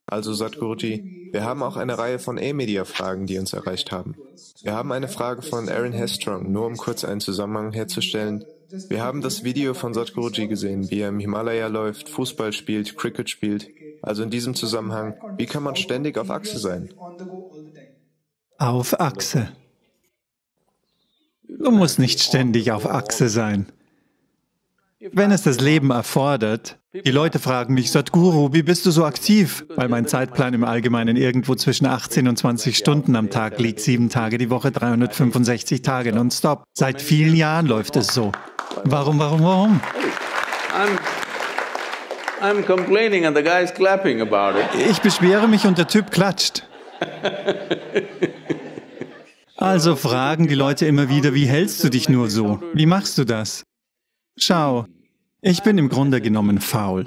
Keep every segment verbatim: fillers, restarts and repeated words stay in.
Also Sadhguruji, wir haben auch eine Reihe von E-Media-Fragen, die uns erreicht haben. Wir haben eine Frage von Aaron Hestrong, nur um kurz einen Zusammenhang herzustellen. Wir haben das Video von Sadhguruji gesehen, wie er im Himalaya läuft, Fußball spielt, Cricket spielt. Also in diesem Zusammenhang, wie kann man ständig auf Achse sein? Auf Achse. Du musst nicht ständig auf Achse sein. Wenn es das Leben erfordert, die Leute fragen mich, Sadhguru, wie bist du so aktiv? Weil mein Zeitplan im Allgemeinen irgendwo zwischen achtzehn und zwanzig Stunden am Tag liegt, sieben Tage die Woche, dreihundertfünfundsechzig Tage nonstop. Seit vielen Jahren läuft es so. Warum, warum, warum? I'm complaining and the guy's clapping about it. Ich beschwere mich und der Typ klatscht. Also fragen die Leute immer wieder, wie hältst du dich nur so? Wie machst du das? Schau, ich bin im Grunde genommen faul.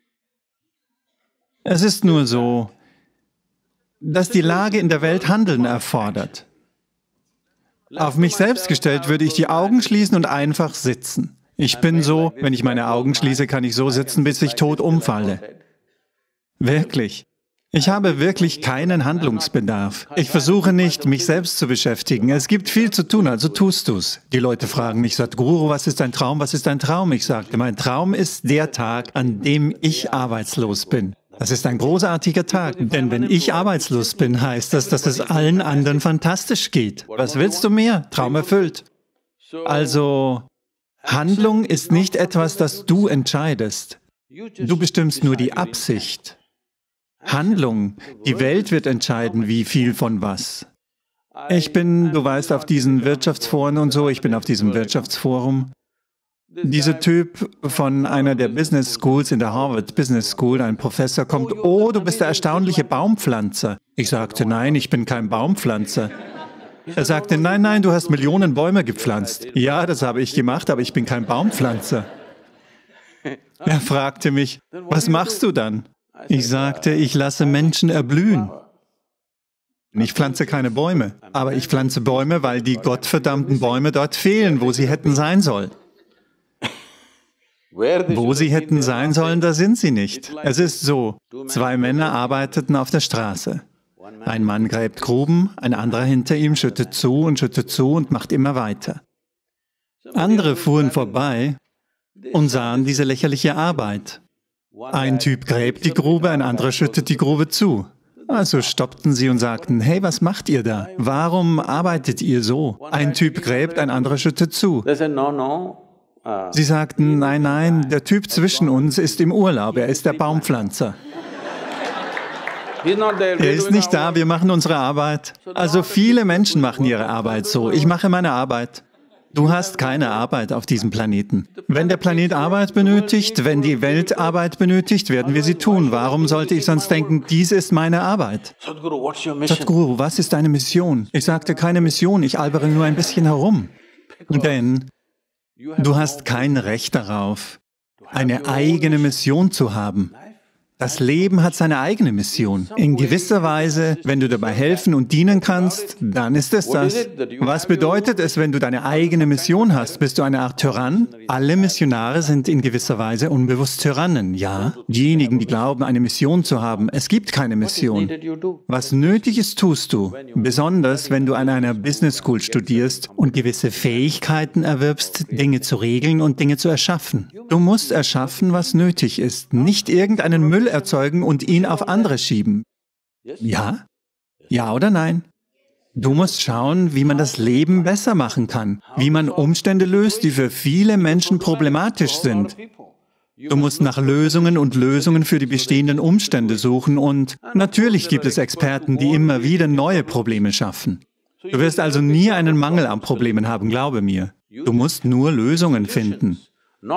Es ist nur so, dass die Lage in der Welt Handeln erfordert. Auf mich selbst gestellt würde ich die Augen schließen und einfach sitzen. Ich bin so, wenn ich meine Augen schließe, kann ich so sitzen, bis ich tot umfalle. Wirklich. Ich habe wirklich keinen Handlungsbedarf. Ich versuche nicht, mich selbst zu beschäftigen. Es gibt viel zu tun, also tust du's. Die Leute fragen mich, Sadhguru, was ist dein Traum, was ist dein Traum? Ich sagte, mein Traum ist der Tag, an dem ich arbeitslos bin. Das ist ein großartiger Tag, denn wenn ich arbeitslos bin, heißt das, dass es allen anderen fantastisch geht. Was willst du mehr? Traum erfüllt. Also, Handlung ist nicht etwas, das du entscheidest. Du bestimmst nur die Absicht. Handlung. Die Welt wird entscheiden, wie viel von was. Ich bin, du weißt, auf diesen Wirtschaftsforen und so, ich bin auf diesem Wirtschaftsforum. Dieser Typ von einer der Business Schools in der Harvard Business School, ein Professor, kommt, oh, du bist der erstaunliche Baumpflanzer. Ich sagte, nein, ich bin kein Baumpflanzer. Er sagte, nein, nein, du hast Millionen Bäume gepflanzt. Ja, das habe ich gemacht, aber ich bin kein Baumpflanzer. Er fragte mich, was machst du dann? Ich sagte, ich lasse Menschen erblühen. Ich pflanze keine Bäume, aber ich pflanze Bäume, weil die gottverdammten Bäume dort fehlen, wo sie hätten sein sollen. Wo sie hätten sein sollen, da sind sie nicht. Es ist so, zwei Männer arbeiteten auf der Straße. Ein Mann gräbt Gruben, ein anderer hinter ihm schüttet zu und schüttet zu und macht immer weiter. Andere fuhren vorbei und sahen diese lächerliche Arbeit. Ein Typ gräbt die Grube, ein anderer schüttet die Grube zu. Also stoppten sie und sagten, hey, was macht ihr da? Warum arbeitet ihr so? Ein Typ gräbt, ein anderer schüttet zu. Sie sagten, nein, nein, der Typ zwischen uns ist im Urlaub, er ist der Baumpflanzer. Er ist nicht da, wir machen unsere Arbeit. Also viele Menschen machen ihre Arbeit so. Ich mache meine Arbeit. Du hast keine Arbeit auf diesem Planeten. Wenn der Planet Arbeit benötigt, wenn die Welt Arbeit benötigt, werden wir sie tun. Warum sollte ich sonst denken, dies ist meine Arbeit? Sadhguru, was ist deine Mission? Ich sagte, keine Mission, ich albere nur ein bisschen herum. Denn du hast kein Recht darauf, eine eigene Mission zu haben. Das Leben hat seine eigene Mission. In gewisser Weise, wenn du dabei helfen und dienen kannst, dann ist es das. Was bedeutet es, wenn du deine eigene Mission hast? Bist du eine Art Tyrann? Alle Missionare sind in gewisser Weise unbewusst Tyrannen, ja? Diejenigen, die glauben, eine Mission zu haben, es gibt keine Mission. Was nötig ist, tust du. Besonders, wenn du an einer Business School studierst und gewisse Fähigkeiten erwirbst, Dinge zu regeln und Dinge zu erschaffen. Du musst erschaffen, was nötig ist, nicht irgendeinen Müll erzeugen und ihn auf andere schieben. Ja? Ja oder nein? Du musst schauen, wie man das Leben besser machen kann, wie man Umstände löst, die für viele Menschen problematisch sind. Du musst nach Lösungen und Lösungen für die bestehenden Umstände suchen und natürlich gibt es Experten, die immer wieder neue Probleme schaffen. Du wirst also nie einen Mangel an Problemen haben, glaube mir. Du musst nur Lösungen finden.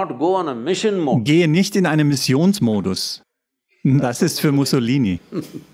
Gehe nicht in einen Missionsmodus. Das ist für Mussolini.